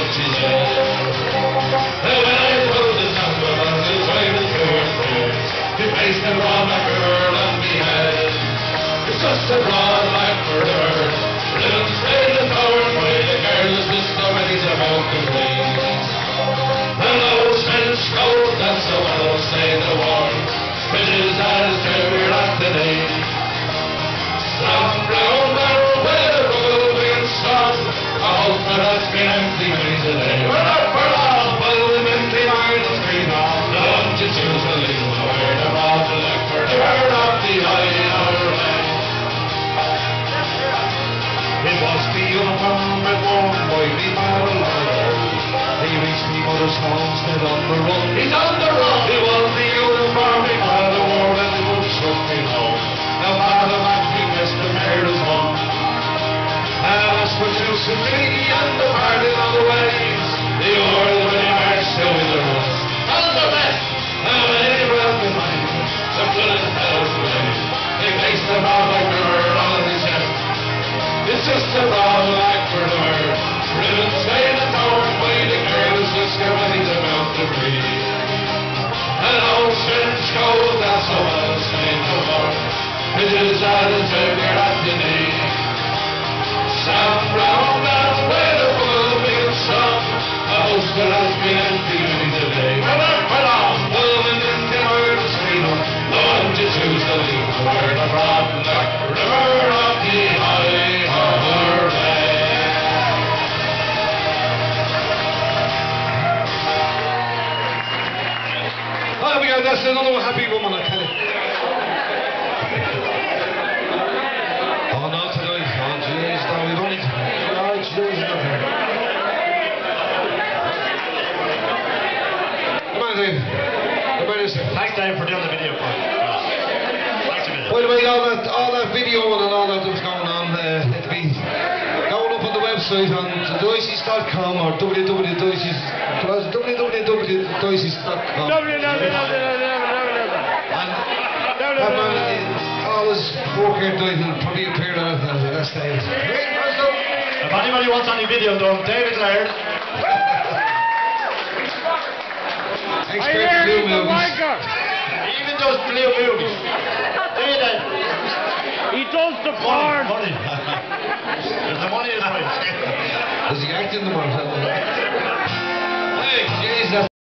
Faced the wrong girl and beheaded. It's just a broad like murder. Little straight and forward way, the carelessness already about the wings. The low Spanish gold, that's the one who'll say the war. Bitches as they're at the day. Long brown barrel with a roving song. A hope that has been empty many today. We're not for long, but the empty iron is green on. Don't you choose to leave the word about the look for the word of the eye our way. It was the uniform that worn by the battle line. He reached me mother's homestead on the run. He's on the run. It was the uniform he had a war and it would shut me home. No matter what he missed the murder's home. And as for choosing me and the party on the ways, the oars when he marched to the roots. On the left, and when he broke the mind, the blood fell away. They placed the ball like the word on his chest. It's just a ball like murder. Ribbon staying and torn by the careless whisker when he's about to breathe. An old French gold, that's the one saying no more. Pitches out his finger at the knee. Sam Brown, that's where the full big song. A host that has been empty many today. Well, and in the word of freedom, don't you choose to leave the word of rotten luck. River of the high harbor bay. Oh, we got that's another happy woman, I tell you. Oh, not tonight. Oh, jeez, no, we've only. Oh, jeez, nothing. Come on, Dave. Come on, listen. Thanks, Dave, for doing the video for us. By the way, all that video and all that was going on, it'll be going up on the website on doices.com or www.doices.com. Always working out will probably appear on it at that stage. If anybody wants any video done, David Laird. Expert blue movies. He even does blue movies. Do you then? He does the porn. Money. There's the money is right. Does he act in the money? Hey, Jesus.